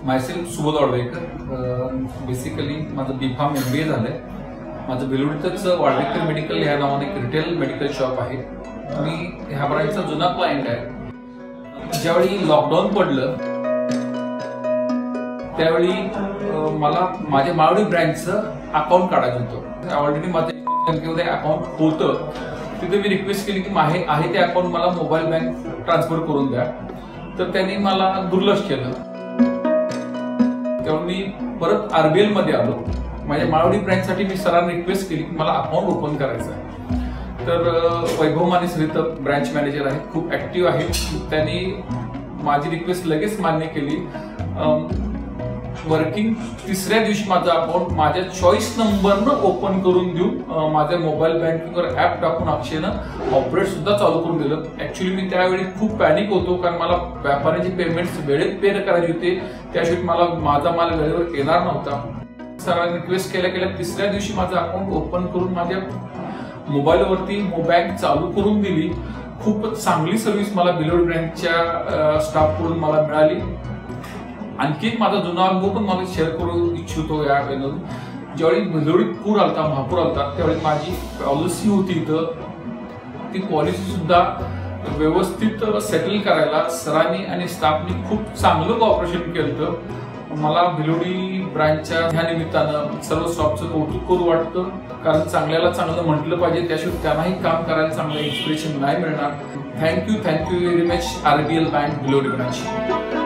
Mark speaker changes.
Speaker 1: Myself Subodh वाडवेकर. Basically माझं B.Pharm MBA झालंय. माझं बेलुडीतच वाडवेकर मेडिकल ह्या नावाने एक रिटेल मेडिकल शॉप आहे. मी ह्या ब्रँडचा जुना क्लायंट आहे. ज्यावेळी लॉकडाऊन पडलं त्यावेळी मला माझ्या मावडी ब्रँचचं अकाउंट काढायचं होतं. ऑलरेडी माझं अकाउंट होतं. तिथे मी रिक्वेस्ट केली की आहे ते अकाउंट मला मोबाईल बँक ट्रान्सफर करून द्या. तर त्यांनी मला दुर्लक्ष केलं. तेव्हा मी परत RBL मध्ये आलो. माझ्या मावडी ब्रँचसाठी मी सरांना रिक्वेस्ट केली की मला अकाउंट ओपन करायचं आहे. तर Vaibhav Mane sir branch manager आहेत, खूप ऍक्टिव्ह आहेत. त्यांनी माझी रिक्वेस्ट लगेच मान्य केली. वर्किंग तिसऱ्या दिवशी माझं अकाउंट माझ्या चॉईस नंबरनं ओपन करून देऊन माझ्या मोबाईल बँकिंगवर ऍप टाकून अक्षयनं ऑपरेट सुद्धा चालू करून दिलं. ऍक्च्युली मी त्यावेळी खूप पॅनिक होतो, कारण मला व्यापाऱ्यांचे पेमेंट्स वेळेत पे करायचे होते. त्याशिवाय मला माझा माल वेळेवर येणार नव्हता. सरांनी रिक्वेस्ट केल्या तिसऱ्या दिवशी माझं अकाउंट ओपन करून माझ्या मोबाईलवरती बँक चालू करून दिली. खूपच चांगली सर्व्हिस मला बिलोड ब्रँचच्या स्टाफकडून मला मिळाली. आणखी एक माझा जुना अनुभव पण मला शेअर करू इच्छितो या वेळेला. ज्यावेळी बिलोडीत पूर आलता, महापूर आलता, त्यावेळी माझी पॉलिसी होती इथं. ती पॉलिसी सुद्धा व्यवस्थित सेटल करायला सरांनी आणि स्टाफनी खूप चांगलं कॉपरेशन केलं. मला बिलोडी ब्रँचच्या ह्या निमित्तानं सर्व स्टाफचं कौतुक करू वाटतं, कारण चांगल्याला चांगलं म्हटलं पाहिजे. त्याशिवाय त्यांनाही काम करायला चांगलं इन्स्पिरेशन नाही मिळणार. Thank you very much RBL bank Bilodi branch.